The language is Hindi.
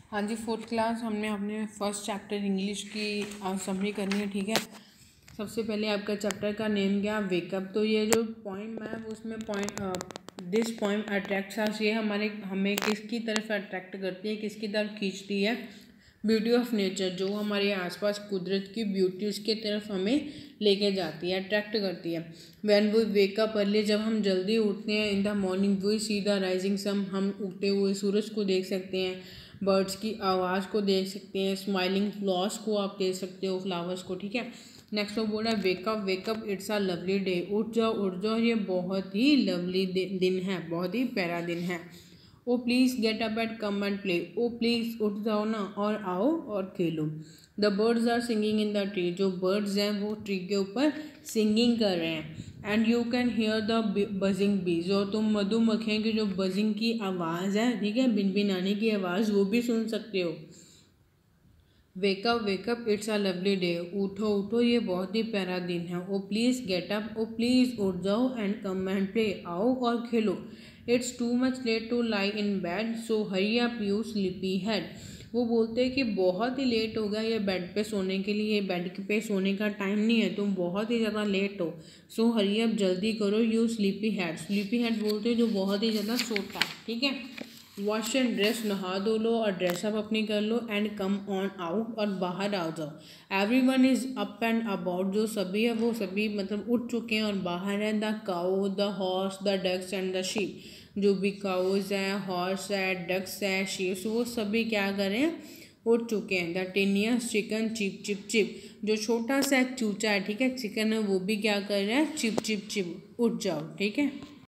हाँ जी, फोर्थ क्लास हमने अपने फर्स्ट चैप्टर इंग्लिश की समरी करनी है। ठीक है, सबसे पहले आपका चैप्टर का नेम क्या, वेकअप। तो ये जो पॉइंट है उसमें दिस पॉइंट अट्रैक्ट्स अस, ये हमें किसकी तरफ अट्रैक्ट करती है, किसकी तरफ खींचती है, ब्यूटी ऑफ नेचर, जो हमारे आसपास कुदरत की ब्यूटी उसके तरफ हमें लेके जाती है, अट्रैक्ट करती है। व्हेन वी वेकअप अर्ली, जब हम जल्दी उठते हैं, in the morning we see the rising sun, हम उगते हुए सूरज को देख सकते हैं, बर्ड्स की आवाज़ को देख सकते हैं, स्माइलिंग फ्लावर्स को आप देख सकते हो, फ्लावर्स को। ठीक है, नेक्स्ट वो बोला wake up wake up it's a lovely day, उठ जाओ, ये बहुत ही लवली दिन है, बहुत ही प्यारा दिन है। Oh please get up and come and play, oh please उठ जाओ ना और आओ और खेलो। The birds are singing in the tree, जो बर्ड्स हैं वो ट्री के ऊपर सिंगिंग कर रहे हैं। And you can hear the buzzing bees, और तुम मधुमक्खियों की जो बजिंग की आवाज़ है, ठीक है, भिनभिनाने की आवाज़, वो भी सुन सकते हो। Wake up wake up it's a lovely day, उठो उठो ये बहुत ही प्यारा दिन है। Oh please get up, oh please उठ जाओ, एंड कम एंड प्ले, आओ और खेलो। It's too much late to lie in bed, so hurry up you sleepy head. वो बोलते हैं कि बहुत ही लेट हो गया ये बेड पे सोने के लिए, बेड पे सोने का टाइम नहीं है, तुम बहुत ही ज़्यादा लेट हो, सो हरी अप जल्दी करो, you sleepy head. Sleepy head बोलते हैं जो बहुत ही ज़्यादा सोता है। ठीक है, वॉश एंड ड्रेस, नहा धो लो और ड्रेसअप अपनी कर लो, एंड कम ऑन आउट, और बाहर आ जाओ। Everyone is up and about, जो सभी है वो सभी मतलब उठ चुके हैं और बाहर है। The cow, the horse, the ducks and the sheep, जो भी काउज है, हॉर्स है, डक्स है, शीप्स, वो सभी क्या करें, उठ चुके हैं। The tiniest chicken cheep cheep cheep, जो छोटा सा चूचा है, ठीक है, चिकन है, वो भी क्या कर रहा है, चिप चिप चिप, उठ जाओ। ठीक है।